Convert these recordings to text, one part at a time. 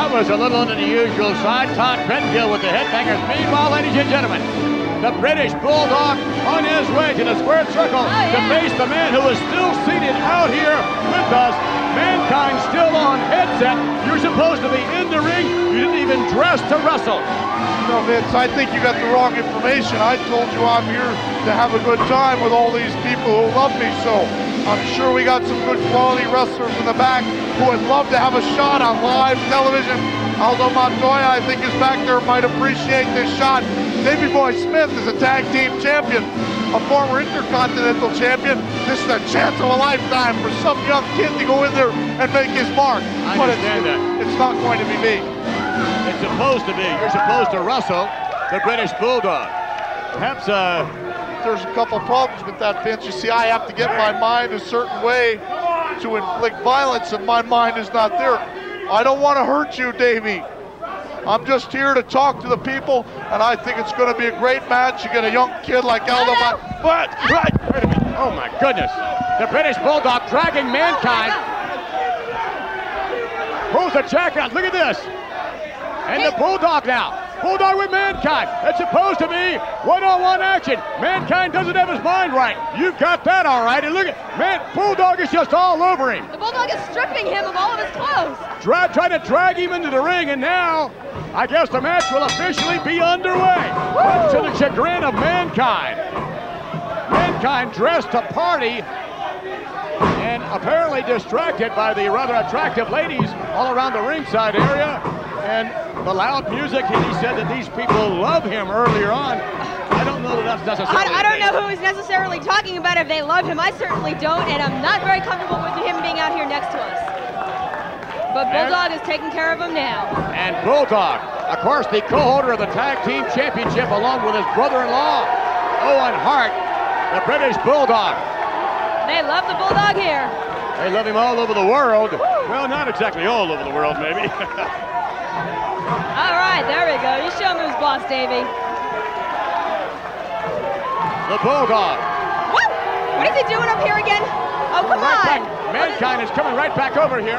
That was a little on the usual side. Todd Penfield with the headbangers. Meanwhile, ladies and gentlemen, the British Bulldog on his way to the squared circle to face the man who is still seated out here with us. Mankind still on headset. You're supposed to be in the ring. You didn't even dress to wrestle. No, Vince, I think you got the wrong information. I told you I'm here to have a good time with all these people who love me, so I'm sure we got some good quality wrestlers in the back who would love to have a shot on live television. Aldo Montoya, I think, is back there, might appreciate this shot. Davey Boy Smith is a tag team champion, a former Intercontinental champion. This is a chance of a lifetime for some young kid to go in there and make his mark. I understand that. It's not going to be me. It's supposed to be. You're supposed to wrestle the British Bulldog. Perhaps there's a couple problems with that, Vince. You see, I have to get my mind a certain way to inflict violence, and my mind is not there. I don't want to hurt you, Davey. I'm just here to talk to the people, and I think it's going to be a great match. You get a young kid like Aldo Montoya. Wait a minute. Oh my goodness. The British Bulldog dragging Mankind. Pulls the jacket out. Look at this. And the Bulldog now. Bulldog with Mankind. It's supposed to be one-on-one action. Mankind doesn't have his mind right. You've got that all right. And look at, Bulldog is just all over him. The Bulldog is stripping him of all of his clothes. Trying to drag him into the ring, and now I guess the match will officially be underway. Much to the chagrin of Mankind. Mankind dressed to party and apparently distracted by the rather attractive ladies all around the ringside area. And the loud music, and he said that these people love him earlier on. I don't know that that's necessarily I don't know who he's necessarily talking about if they love him. I certainly don't, and I'm not very comfortable with him being out here next to us. But Bulldog is taking care of him now. And Bulldog, of course, the co-holder of the Tag Team Championship, along with his brother-in-law, Owen Hart, the British Bulldog. They love the Bulldog here. They love him all over the world. Well, not exactly all over the world, maybe. All right, there we go. You show him who's boss, Davey. The Bulldog. What is he doing up here again? Oh, come on. Mankind is coming right back over here.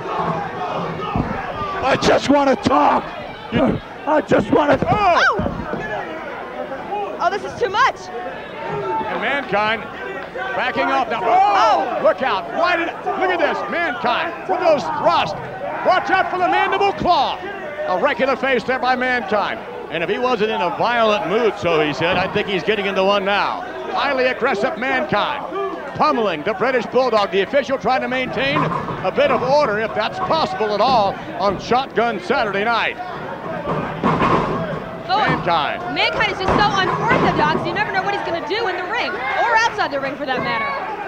I just want to talk. I just want to talk. Oh, this is too much. And Mankind backing off now. Oh, look out. Look at this. Mankind with those thrusts. Watch out for the mandible claw. A regular face there by Mankind. And if he wasn't in a violent mood, so he said, I think he's getting into one now. Highly aggressive Mankind. Pummeling the British Bulldog. The official trying to maintain a bit of order, if that's possible at all, on Shotgun Saturday night. Mankind. Mankind is just so unorthodox, you never know what he's going to do in the ring, or outside the ring for that matter.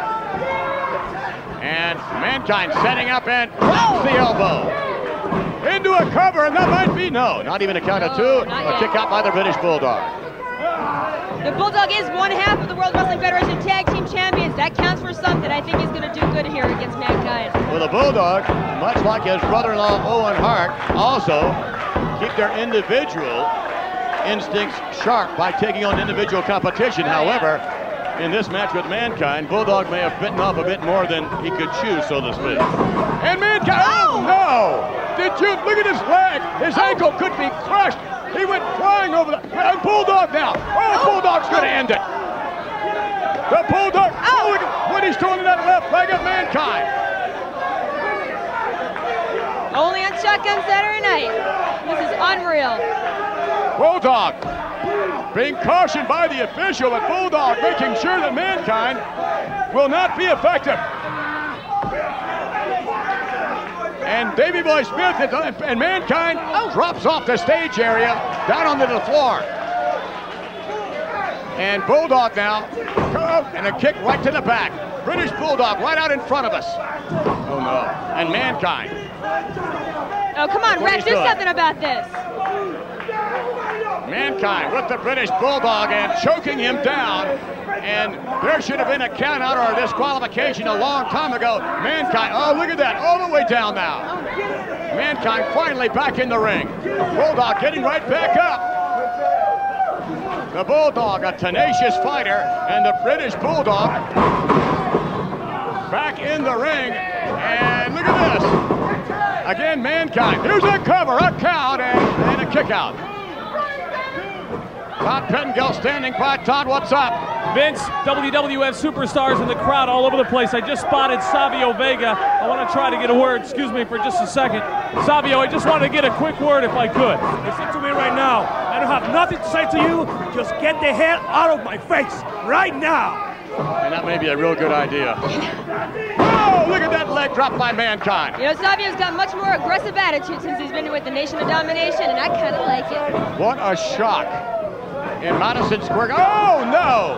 And Mankind setting up and drops the elbow. Into a cover, and that might be, not even a count of two. A kick out by the British Bulldog. The Bulldog is one half of the World Wrestling Federation Tag Team Champions. That counts for something. I think he's going to do good here against Mankind. Well, the Bulldog, much like his brother-in-law Owen Hart, also keep their individual instincts sharp by taking on individual competition. However, in this match with Mankind, Bulldog may have bitten off a bit more than he could chew, so to speak. And Mankind, oh no! Did you look at his leg? His ankle could be crushed. He went flying over the Bulldog now. Oh, Bulldog's going to end it. The Bulldog. Oh, look at what he's doing to that left leg of Mankind. Only on Shotgun Saturday night. This is unreal. Bulldog being cautioned by the official, but Bulldog making sure that Mankind will not be effective. And Davey Boy Smith and Mankind drops off the stage area down onto the floor. And Bulldog now, and a kick right to the back. British Bulldog right out in front of us. Oh no, and Mankind. Oh, come on, Rex, do something about this. Mankind with the British Bulldog and choking him down. And there should have been a count out or a disqualification a long time ago. Mankind, oh, look at that, all the way down now. Mankind finally back in the ring. Bulldog getting right back up. The Bulldog, a tenacious fighter, and the British Bulldog back in the ring. And look at this. Again, Mankind. Here's a cover, a count, and a kick out. Todd Pettengill standing by. Todd, what's up? Vince, WWF superstars in the crowd all over the place. I just spotted Savio Vega. I want to try to get a word. Excuse me for just a second. Savio, I just wanted to get a quick word if I could. Listen to me right now. I don't have nothing to say to you. Just get the hell out of my face right now. And that may be a real good idea. Oh, look at that leg drop by Mankind. You know, Savio's got much more aggressive attitude since he's been with the Nation of Domination, and I kind of like it. What a shock in Madison Square. Oh, no!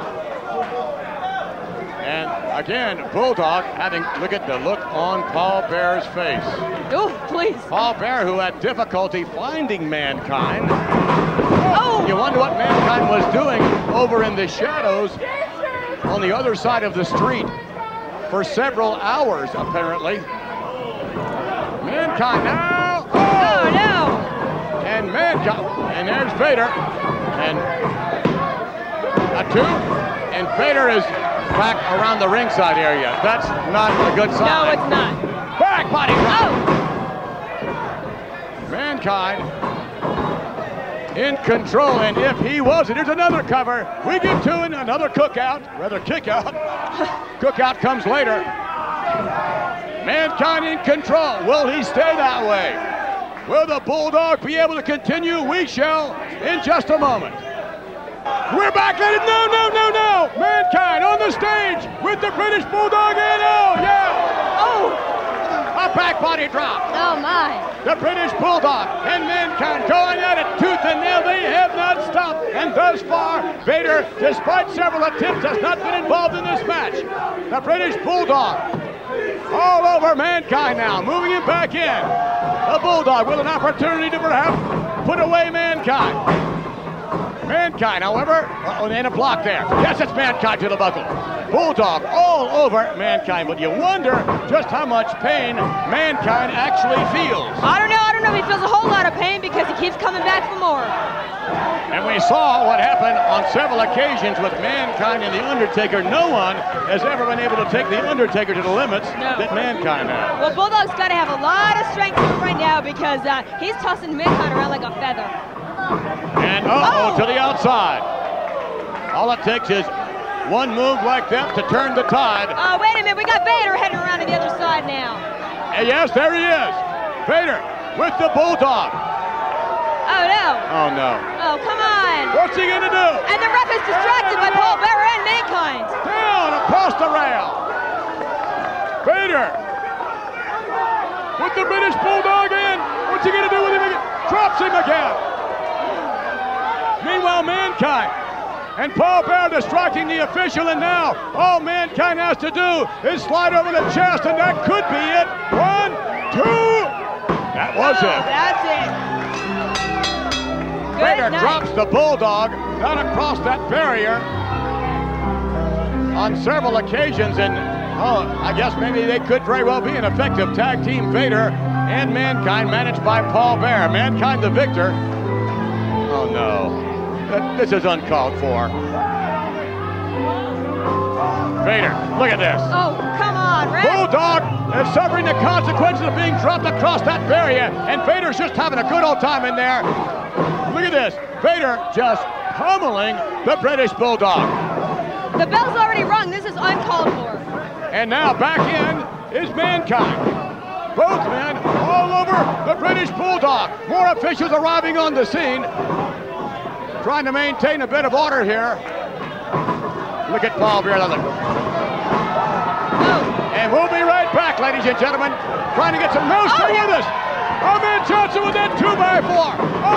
And again, Bulldog having, look at the look on Paul Bear's face. Oh, please. Paul Bear, who had difficulty finding Mankind. Oh! You wonder what Mankind was doing over in the shadows on the other side of the street for several hours, apparently. Mankind now. Oh, no! And Mankind, and there's Vader, and a two, and Vader is back around the ringside area. That's not a good sign. No, it's not. Back body drop. Oh! Mankind in control, and if he wasn't, here's another cover. We get to it, another cookout, rather kick out. Cookout comes later. Mankind in control. Will he stay that way? Will the Bulldog be able to continue? We shall in just a moment. We're back, ladies. No. Mankind on the stage with the British Bulldog in. Oh, yeah. Oh! A back body drop. Oh, my. The British Bulldog and Mankind going at it tooth and nail. They have not stopped. And thus far, Vader, despite several attempts, has not been involved in this match. The British Bulldog all over Mankind now, moving him back in. The Bulldog with an opportunity to perhaps put away Mankind. Mankind, however, and a block there. Yes, it's Mankind to the buckle. Bulldog all over Mankind, but you wonder just how much pain Mankind actually feels. I don't know. He feels a whole lot of pain because he keeps coming back for more. And we saw what happened on several occasions with Mankind and The Undertaker. No one has ever been able to take The Undertaker to the limits that Mankind has. Well, Bulldog's got to have a lot of strength to him right now because he's tossing Mankind around like a feather. And to the outside. All it takes is one move like that to turn the tide. Oh, wait a minute. We got Vader heading around to the other side now. Yes, there he is. Vader with the Bulldog. Oh, no. Oh, no. Oh, come on. What's he going to do? And the ref is distracted by Paul Bearer and Mankind. Down across the rail. Vader with the British Bulldog in. What's he going to do with him again? Drops him again. Meanwhile, Mankind and Paul Bear distracting the official, and now all Mankind has to do is slide over the chest, and that could be it. 1, 2. That was it. That's it. Vader drops the Bulldog down across that barrier on several occasions, and I guess maybe they could very well be an effective tag team. Vader and Mankind, managed by Paul Bear. Mankind the victor. Oh no. This is uncalled for. Vader, look at this. Oh, come on, Red. Bulldog is suffering the consequences of being dropped across that barrier, and Vader's just having a good old time in there. Look at this. Vader just pummeling the British Bulldog. The bell's already rung. This is uncalled for. And now back in is Mankind. Both men all over the British Bulldog. More officials arriving on the scene, trying to maintain a bit of order here. Look at Paul Bear. And we'll be right back, ladies and gentlemen, trying to get some no stay with us. Ahmed Johnson with that 2x4.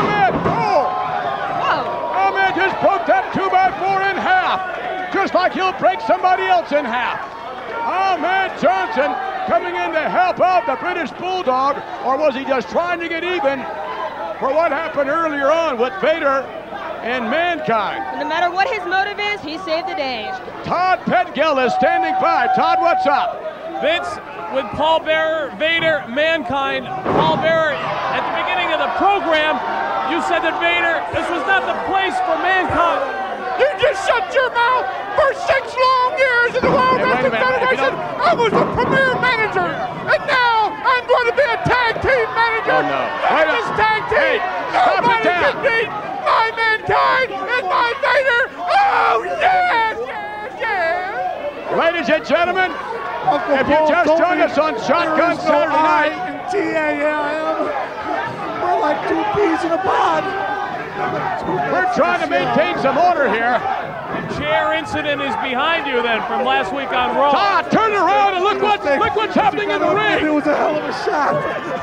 Ahmed just broke that 2x4 in half, just like he'll break somebody else in half. Ahmed Johnson coming in to help out the British Bulldog, or was he just trying to get even for what happened earlier on with Vader and Mankind? No matter what his motive is, he saved the day. Todd Pettengill is standing by. Todd, what's up? Vince, with Paul Bearer, Vader, Mankind, Paul Bearer, at the beginning of the program, you said that Vader, this was not the place for Mankind. You just shut your mouth for 6 long years in the World Wrestling Federation. I was a premier manager, and now I'm going to be a tag team Oh, no. Wait this tag team. Hey, stop it Nobody down. can beat my Mankind and my Vader. Oh, yes, yes, yes. Ladies and gentlemen, Uncle if you Paul just told joined me us on Shotgun there is no Saturday I night. in TAM. We're like two peas in a pod. We're trying to maintain some order here. The chair incident is behind you then from last week on Raw. Todd, turn around and look what's happening in the It ring. was a hell of a shot.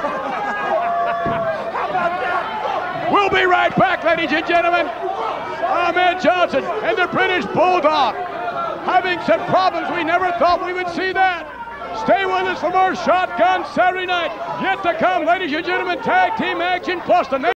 We'll be right back, ladies and gentlemen. Ahmed Johnson and the British Bulldog having some problems. We never thought we would see that. Stay with us for more Shotgun Saturday night. Yet to come, ladies and gentlemen, tag team action plus the